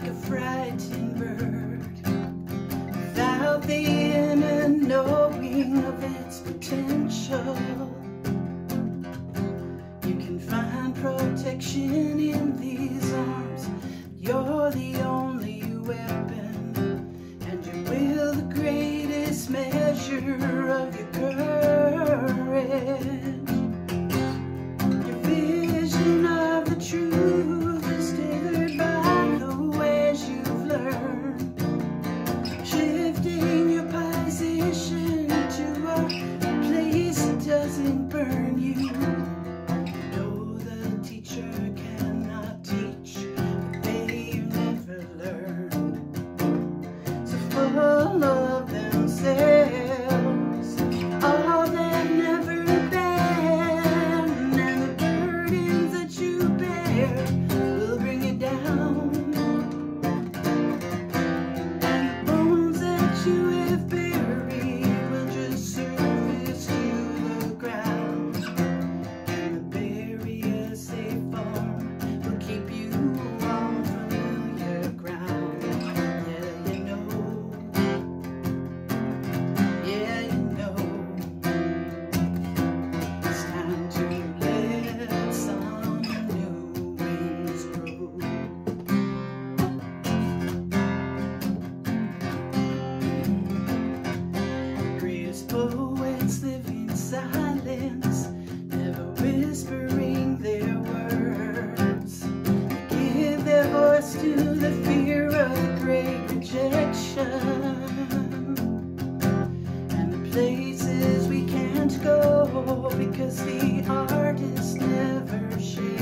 a frightened bird, without the inner knowing of its potential. You can find protection in these arms. You're the only weapon, and your will the greatest measure of your courage. Your vision of the truth is tethered by the ways you've learned, shifting your position to a place that doesn't burn you. No, the teacher cannot teach what they never learned. So full of themselves, all they've never been, and the burdens that you bear will bring you down, and the bones that you have buried will just surface to the ground, and the barriers they form will keep you on familiar ground. Yeah, you know. Yeah, you know. It's time to let some new wings grow. The greatest poets live in silence, never whispering their words. They give their voice to the fear of the great rejection, and the places we can't go because the artist never shares.